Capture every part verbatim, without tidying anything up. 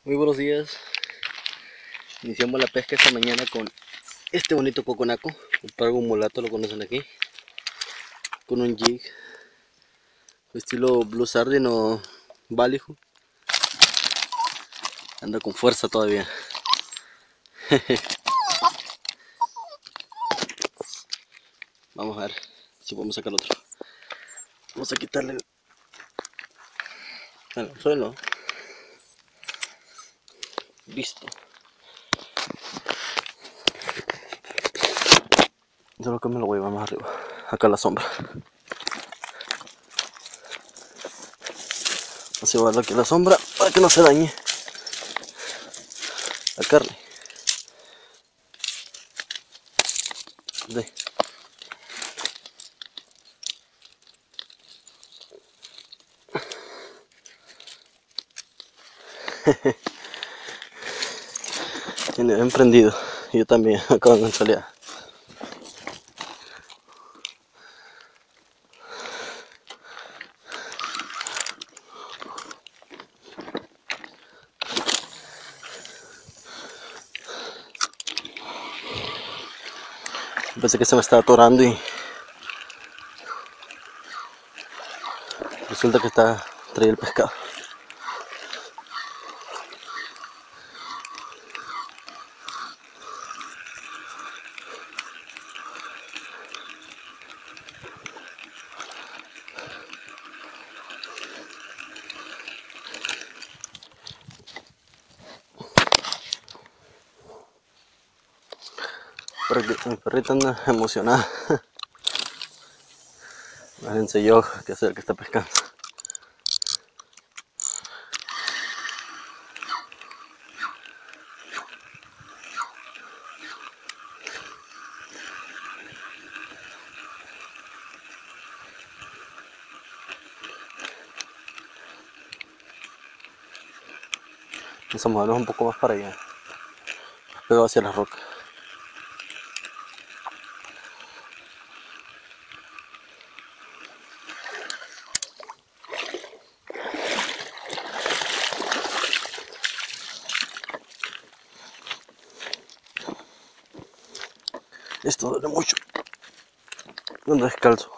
Muy buenos días. Iniciamos la pesca esta mañana con este bonito coconaco, un pargo mulato, lo conocen aquí, con un jig estilo Blue Sardine o Ballyhoo. Anda con fuerza todavía. Vamos a ver si podemos sacar otro. Vamos a quitarle el al suelo. Listo. Yo creo que me lo voy a llevar más arriba, acá a la sombra. Vamos a llevarlo aquí a la sombra para que no se dañe la carne. De. Tiene emprendido. Yo también acabo de ensolear. Pensé que se me estaba atorando y resulta que está traído el pescado. Mi perrita anda emocionada. Imagínense yo que es el que está pescando. Vamos a movernos un poco más para allá, pegado hacia la roca. Esto duele mucho. Ando descalzo.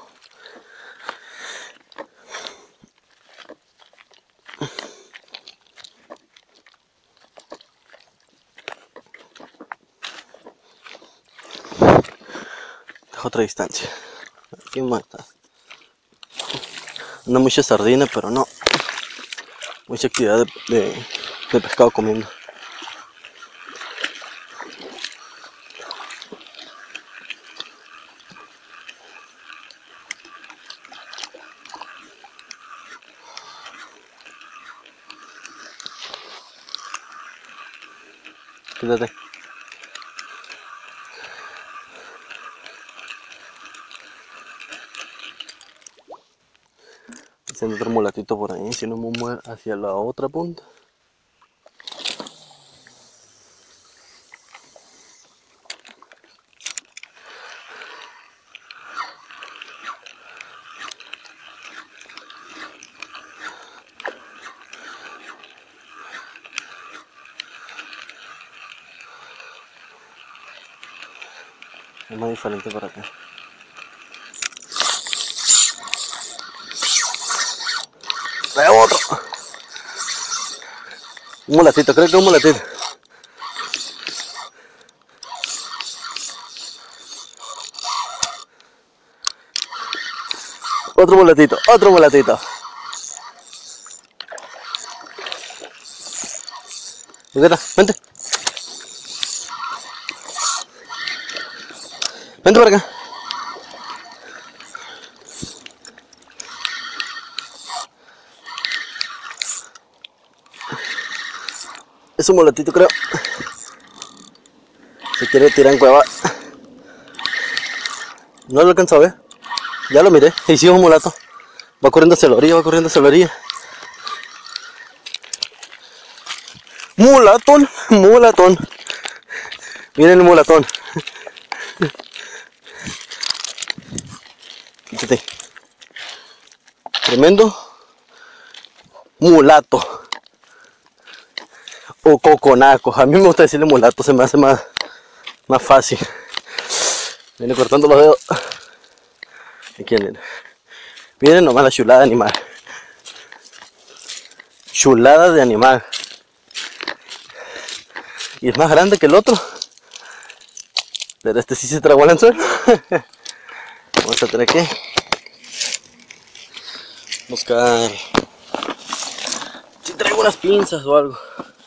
Dejo otra distancia. Aquí mata. No mucha sardina, pero no mucha actividad de, de, de pescado comiendo. Quédate. Haciendo otro mulatito por ahí, si no me muevo hacia la otra punta. Es más diferente para acá. Hay otro. Un mulatito, creo que es un mulatito. Otro mulatito, otro mulatito. Vente. Vente para acá. Es un mulatito, creo. Se quiere tirar en cueva. No lo alcanzo a ver. Ya lo miré. Y sí, es un mulato. Va corriendo hacia la orilla, va corriendo hacia la orilla. Mulatón, mulatón. Miren el mulatón. Fíjate. Tremendo mulato. o coconaco. A mí me gusta decirle mulato, se me hace más, más fácil. Viene cortando los dedos. Aquí viene. Miren nomás la chulada de animal. Chulada de animal. Y es más grande que el otro. Pero este sí se tragó el anzuelo. Vamos a tener que buscar si traigo unas pinzas o algo.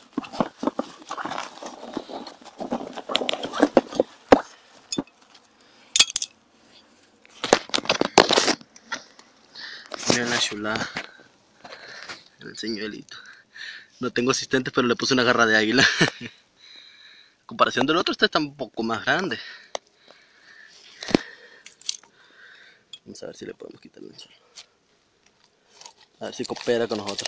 Miren la chulada. El señuelito. No tengo asistente, pero le puse una garra de águila. En comparación del otro, este está un poco más grande. Vamos a ver si le podemos quitar el anzuelo. A ver si coopera con nosotros.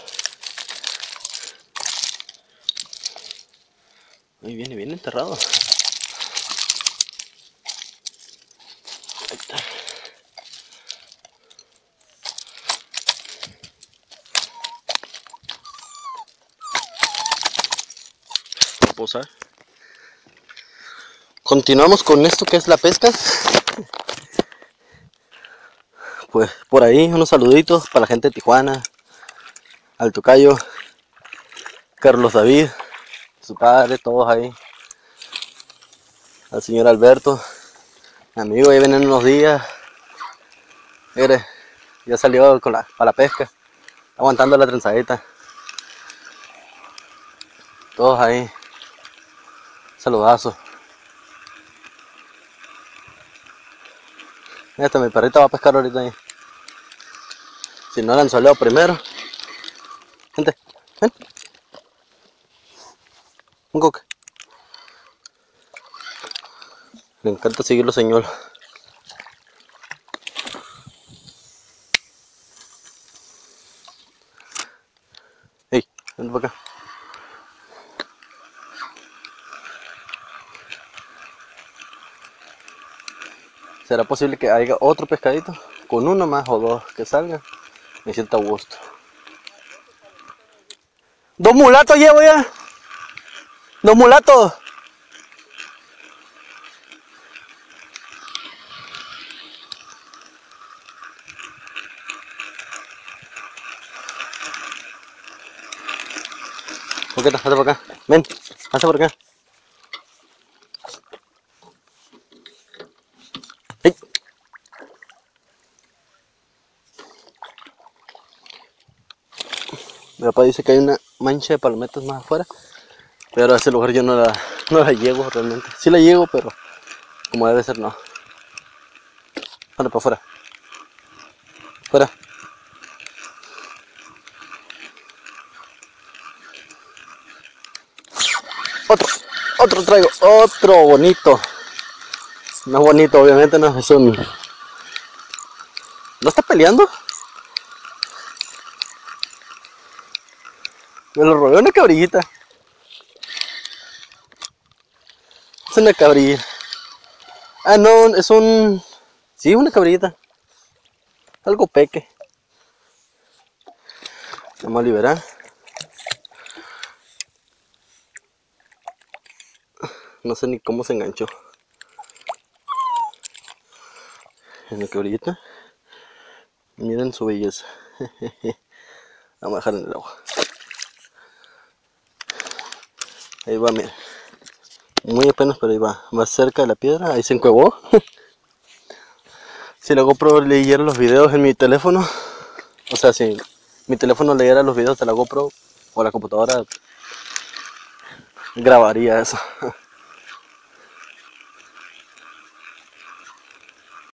Muy bien, y bien enterrado. Ahí está. ¿Lo puedo usar? Continuamos con esto que es la pesca. Pues por ahí unos saluditos para la gente de Tijuana, al tocayo, Carlos David, su padre, todos ahí, al señor Alberto, amigo, ya vienen unos días, mire, ya salió con la, para la pesca, aguantando la trenzadita, todos ahí, saludazos. Este, mi perrito va a pescar ahorita ahí. Si no, el anzuelo primero. Gente, ven. Un coque. Le encanta seguir los señuelos. Ey, ven para acá. ¿Será posible que haya otro pescadito? Con uno más o dos que salgan. Me siento a gusto. Dos mulatos llevo ya. Dos mulatos. Coqueta, hazte por acá. Ven, hazte por acá. ¡Ey! Mi papá dice que hay una mancha de palometas más afuera, pero a ese lugar yo no la, no la llego realmente. Sí la llego, pero como debe ser no. Anda para afuera. Fuera. Otro, otro traigo, otro bonito. No es bonito, obviamente no es un... ¿No está peleando? Me lo robé una cabrillita. Es una cabrilla. Ah, no, es un... Sí, una cabrillita. Algo peque. Vamos a liberar. No sé ni cómo se enganchó. Una cabrillita. Miren su belleza. Vamos a dejar en el agua. Ahí va, miren. Muy apenas, pero ahí va. Va cerca de la piedra. Ahí se encuevó. Si la GoPro leyera los videos en mi teléfono, o sea, si mi teléfono leyera los videos de la GoPro o la computadora, grabaría eso.